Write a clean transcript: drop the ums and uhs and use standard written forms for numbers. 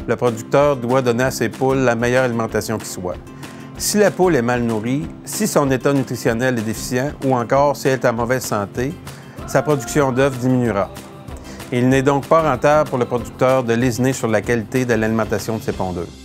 le producteur doit donner à ses poules la meilleure alimentation qui soit. Si la poule est mal nourrie, si son état nutritionnel est déficient ou encore si elle est en mauvaise santé, sa production d'œufs diminuera. Il n'est donc pas rentable pour le producteur de lésiner sur la qualité de l'alimentation de ses pondeuses.